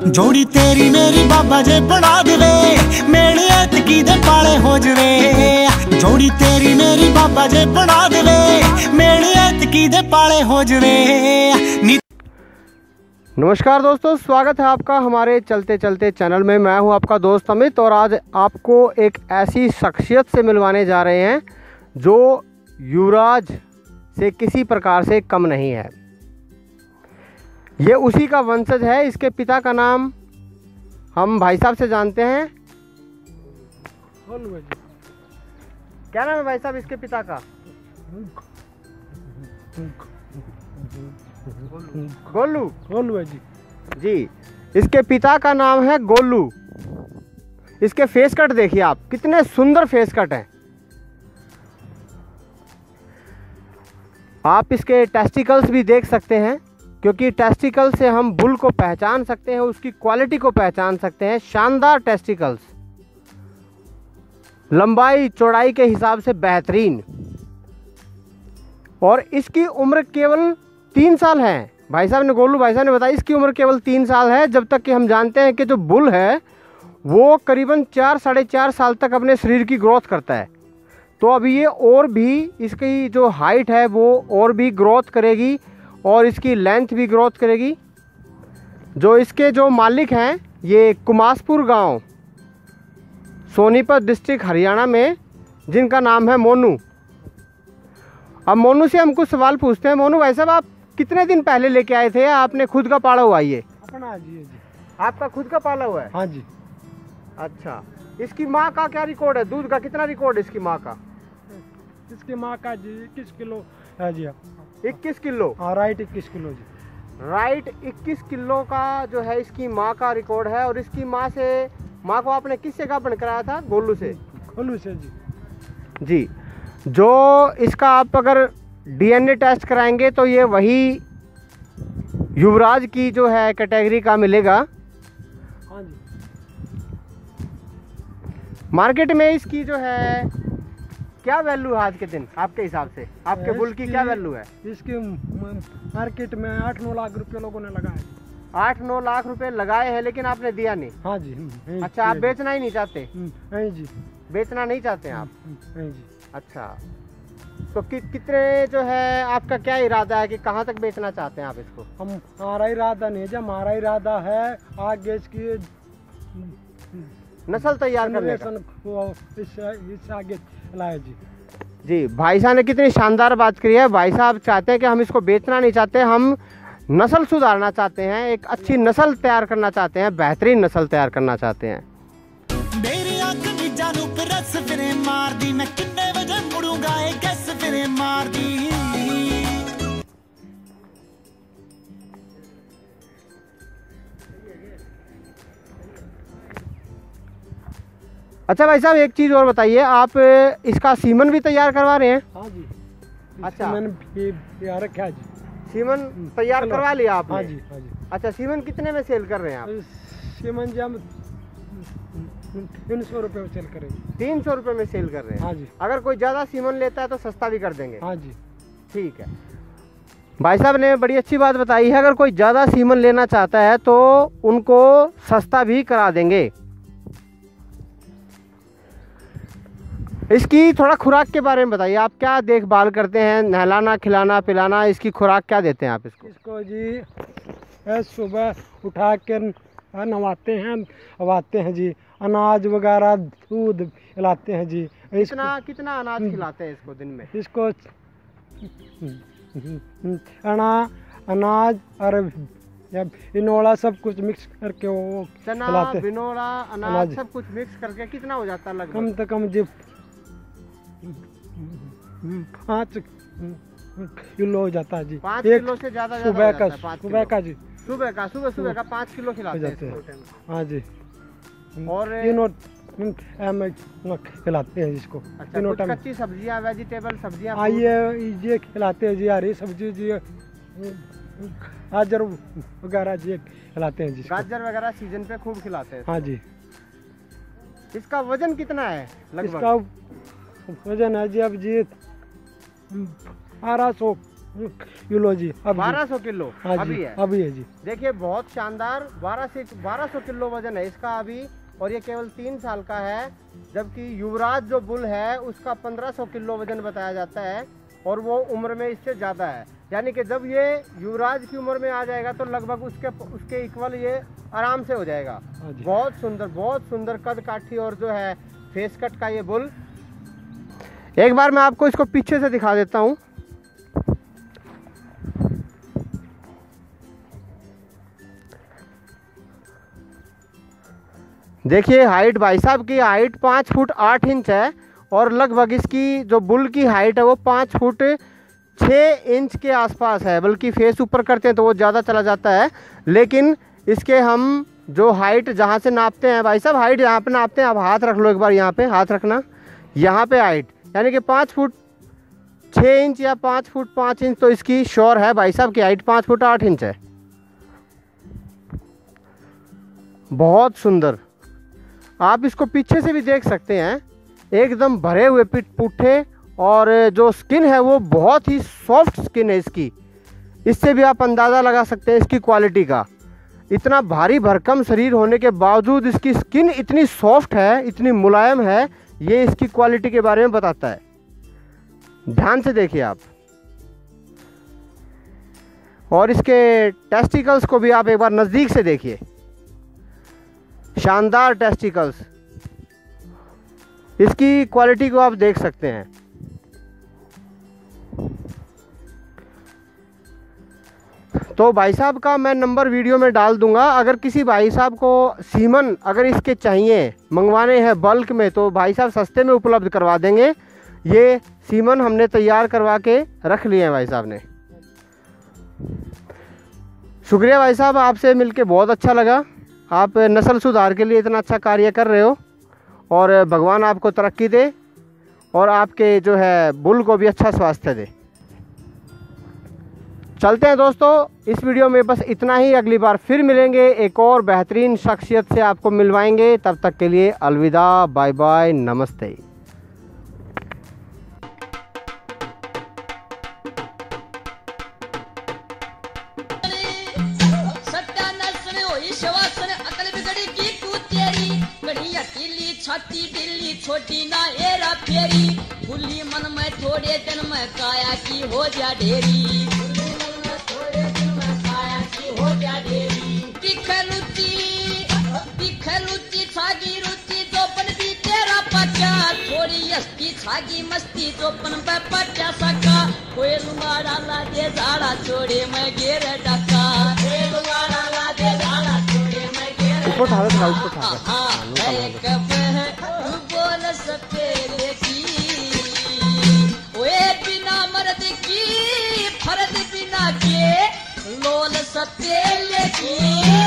जोड़ी तेरी मेरी बाबा जे बना देवे, मेरे ऐतकी दे पाले हो जवे। जोड़ी तेरी मेरी बाबा जे बना देवे, मेरे ऐतकी दे पाले हो जवे। नमस्कार दोस्तों, स्वागत है आपका हमारे चलते चलते चैनल में। मैं हूं आपका दोस्त अमित और आज आपको एक ऐसी शख्सियत से मिलवाने जा रहे हैं जो युवराज से किसी प्रकार से कम नहीं है। ये उसी का वंशज है। इसके पिता का नाम हम भाई साहब से जानते हैं। क्या नाम है भाई साहब इसके पिता का? गोलू। गोलू है जी। जी, इसके पिता का नाम है गोलू। इसके फेस कट देखिए आप, कितने सुंदर फेस कट हैं। आप इसके टेस्टिकल्स भी देख सकते हैं, क्योंकि टेस्टिकल से हम बुल को पहचान सकते हैं, उसकी क्वालिटी को पहचान सकते हैं। शानदार टेस्टिकल्स, लंबाई चौड़ाई के हिसाब से बेहतरीन। और इसकी उम्र केवल 3 साल है। भाई साहब ने, गोलू भाई साहब ने बताया इसकी उम्र केवल 3 साल है। जब तक कि हम जानते हैं कि जो बुल है वो करीबन 4 साढ़े 4 साल तक अपने शरीर की ग्रोथ करता है। तो अभी ये और भी, इसकी जो हाइट है वो और भी ग्रोथ करेगी और इसकी लेंथ भी ग्रोथ करेगी। जो इसके जो मालिक हैं ये कुमासपुर गांव, सोनीपत डिस्ट्रिक्ट हरियाणा में, जिनका नाम है मोनू। अब मोनू से हम कुछ सवाल पूछते हैं। मोनू भाई साहब, आप कितने दिन पहले लेके आए थे या आपने खुद का पाला हुआ? ये अपना जी। आपका खुद का पाला हुआ है? हाँ जी। अच्छा, इसकी माँ का क्या रिकॉर्ड है? दूध का कितना रिकॉर्ड है इसकी माँ का? इसकी माँ का जी 21 किलो है जी। 21 किलो? हाँ, राइट 21 किलो जी। राइट 21 किलो का जो है इसकी माँ का रिकॉर्ड है। और इसकी माँ को आपने किससे गाभण कराया था? गोलू से। गोलू से जी। जी, जो इसका आप अगर डीएनए टेस्ट कराएंगे तो ये वही युवराज की जो है कैटेगरी का मिलेगा। हाँ जी। मार्केट में इसकी जो है क्या वैल्यू है आज के दिन आपके हिसाब से? आपके बुल की क्या वैल्यू है? इसकी मार्केट में 8-9 लाख रुपए लोगों ने लगाए। 8-9 लाख रुपए लगाए हैं, लेकिन आपने दिया नहीं? हाँ जी। अच्छा, आप बेचना ही नहीं चाहते? नहीं जी, बेचना नहीं चाहते हैं आप? नहीं जी। अच्छा, तो कितने जो है आपका क्या इरादा है कि कहाँ तक बेचना चाहते हैं आप इसको? हमारा इरादा नहीं है, हमारा इरादा है आगे इसकी नस्ल तैयार करने का। इस आगे लाए जी। जी, भाई साहब ने कितनी शानदार बात करी है। भाई साहब चाहते हैं कि हम इसको बेचना नहीं चाहते, हम नस्ल सुधारना चाहते हैं, एक अच्छी नस्ल तैयार करना चाहते हैं, बेहतरीन नस्ल तैयार करना चाहते हैं। मेरी आंख भी जानू पे रस फिरे मार दी, मैं कितने बजे मुड़ूंगा ये गैस फिरे मार दी। अच्छा भाई साहब, एक चीज़ और बताइए, आप इसका सीमन भी तैयार करवा रहे हैं? हाँ जी। अच्छा, मैंने तैयार रखा जी। सीमन तैयार करवा लिया आपने? हाँ जी, हाँ जी। अच्छा, सीमन कितने में सेल कर रहे हैं आप? सीमन जी हम 300 रुपये में सेल करेंगे। 300 रुपये में सेल कर रहे हैं? हाँ जी। अगर कोई ज़्यादा सीमन लेता है तो सस्ता भी कर देंगे? हाँ जी। ठीक है, भाई साहब ने बड़ी अच्छी बात बताई है। अगर कोई ज़्यादा सीमन लेना चाहता है तो उनको सस्ता भी करा देंगे। इसकी थोड़ा खुराक के बारे में बताइए, आप क्या देखभाल करते हैं? नहलाना, खिलाना, पिलाना, इसकी खुराक क्या देते हैं आप इसको? इसको जी सुबह उठा के नहवाते हैं, नहवाते हैं जी। अनाज वगैरह, दूध खिलाते हैं जी। कितना अनाज खिलाते हैं इसको दिन में? इसको अनाज और बिनोला सब कुछ मिक्स करके वो चना, बिनोला, अनाज सब कुछ मिक्स करके कितना हो जाता है लगभग? कम से कम जी 5 किलो हो जाता है जी। 5 किलो से ज़्यादा सुबह का जी। सुबह का 5 किलो खिलाते हैं। हाँ जी। और खिलाते हैं जिसको। अच्छा, कच्ची सब्जियां, वेजिटेबल सब्जियां? हाँ, ये खिलाते हैं जी। हरी सब्जी जी, गाजर वगैरह जी खिलाते हैं जी। गाजर वगैरह सीजन पे खूब खिलाते हैं? हाँ जी। इसका वजन कितना है लगभग? इसका वजन है जी अब जी 1200 किलो जी। अब 1200 किलो हाँ अभी जी, है। अभी है जी। देखिए बहुत शानदार 1200 किलो वजन है इसका अभी, और ये केवल 3 साल का है। जबकि युवराज जो बुल है उसका 1500 किलो वजन बताया जाता है, और वो उम्र में इससे ज़्यादा है। यानी कि जब ये युवराज की उम्र में आ जाएगा तो लगभग उसके इक्वल ये आराम से हो जाएगा। बहुत सुंदर कद काठी और जो है फेस कट का ये बुल। एक बार मैं आपको इसको पीछे से दिखा देता हूँ। देखिए हाइट, भाई साहब की हाइट 5 फुट 8 इंच है, और लगभग इसकी जो बुल की हाइट है वो 5 फुट 6 इंच के आसपास है। बल्कि फेस ऊपर करते हैं तो वो ज़्यादा चला जाता है, लेकिन इसके हम जो हाइट जहाँ से नापते हैं, भाई साहब हाइट यहाँ पे नापते हैं। आप हाथ रख लो एक बार, यहाँ पे हाथ रखना, यहाँ पे हाइट यानी कि 5 फुट 6 इंच या 5 फुट 5 इंच तो इसकी श्योर है। भाई साहब की हाइट 5 फुट 8 इंच है। बहुत सुंदर। आप इसको पीछे से भी देख सकते हैं, एकदम भरे हुए पुट्ठे, और जो स्किन है वो बहुत ही सॉफ्ट स्किन है इसकी। इससे भी आप अंदाज़ा लगा सकते हैं इसकी क्वालिटी का। इतना भारी भरकम शरीर होने के बावजूद इसकी स्किन इतनी सॉफ्ट है, इतनी मुलायम है, ये इसकी क्वालिटी के बारे में बताता है। ध्यान से देखिए आप, और इसके टेस्टिकल्स को भी आप एक बार नज़दीक से देखिए। शानदार टेस्टिकल्स, इसकी क्वालिटी को आप देख सकते हैं। तो भाई साहब का मैं नंबर वीडियो में डाल दूंगा। अगर किसी भाई साहब को सीमन अगर इसके चाहिए, मंगवाने हैं बल्क में, तो भाई साहब सस्ते में उपलब्ध करवा देंगे। ये सीमन हमने तैयार करवा के रख लिए हैं भाई साहब ने। शुक्रिया भाई साहब, आपसे मिलके बहुत अच्छा लगा। आप नस्ल सुधार के लिए इतना अच्छा कार्य कर रहे हो, और भगवान आपको तरक्की दे, और आपके जो है बुल को भी अच्छा स्वास्थ्य दे। चलते हैं दोस्तों, इस वीडियो में बस इतना ही। अगली बार फिर मिलेंगे, एक और बेहतरीन शख्सियत से आपको मिलवाएंगे। तब तक के लिए अलविदा, बाय बाय, नमस्ते। छाती दिल्ली छोटी ना एरा फेरी, भूली मन में थोड़े दिन में काया की हो जा ढेरी। थोड़े दिन में काया की हो जा ढेरी। दिखलुची छागी रुचि चौपन भी तेरा पचा, थोड़ी अस्ती छागी मस्ती चौपन पे पचा सका। कोई लुमाड़ा ला दे झाड़ा छोड़े मैं घेर डका, कोई लुमाड़ा ला दे झाड़ा छोड़े मैं घेर डका। बोल सपेरे की वे बिना मर्द की फर्द बिना के लोल सपेरे की।